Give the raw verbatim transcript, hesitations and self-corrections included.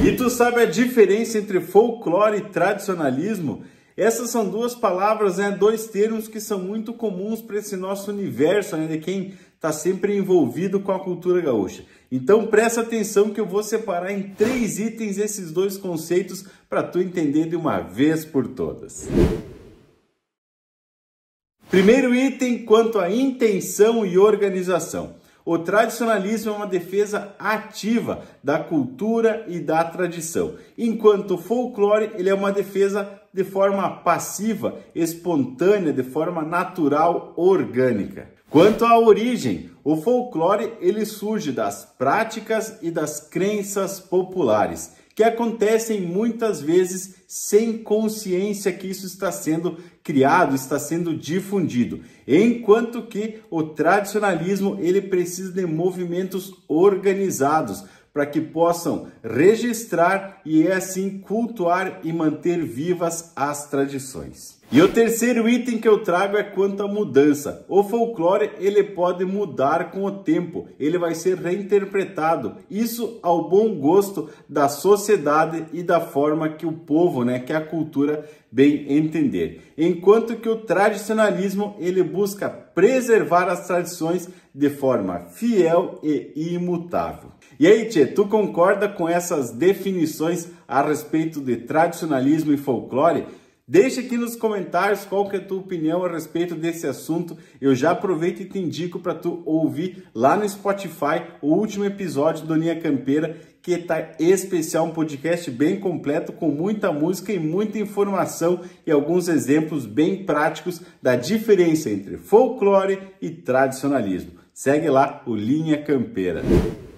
E tu sabe a diferença entre folclore e tradicionalismo? Essas são duas palavras, né, dois termos que são muito comuns para esse nosso universo, né, de quem está sempre envolvido com a cultura gaúcha. Então presta atenção que eu vou separar em três itens esses dois conceitos para tu entender de uma vez por todas. Primeiro item, quanto à intenção e organização. O tradicionalismo é uma defesa ativa da cultura e da tradição, enquanto o folclore ele é uma defesa de forma passiva, espontânea, de forma natural, orgânica. Quanto à origem, o folclore ele surge das práticas e das crenças populares, que acontecem muitas vezes sem consciência que isso está sendo criado, está sendo difundido. Enquanto que o tradicionalismo ele precisa de movimentos organizados para que possam registrar e assim cultuar e manter vivas as tradições. E o terceiro item que eu trago é quanto à mudança. O folclore ele pode mudar com o tempo, ele vai ser reinterpretado, isso ao bom gosto da sociedade e da forma que o povo, né, que a cultura bem entender. Enquanto que o tradicionalismo ele busca preservar as tradições de forma fiel e imutável. E aí, tchê, tu concorda com essas definições a respeito de tradicionalismo e folclore? Deixa aqui nos comentários qual que é a tua opinião a respeito desse assunto. Eu já aproveito e te indico para tu ouvir lá no Spotify o último episódio do Linha Campeira, que tá especial, um podcast bem completo com muita música e muita informação e alguns exemplos bem práticos da diferença entre folclore e tradicionalismo. Segue lá o Linha Campeira.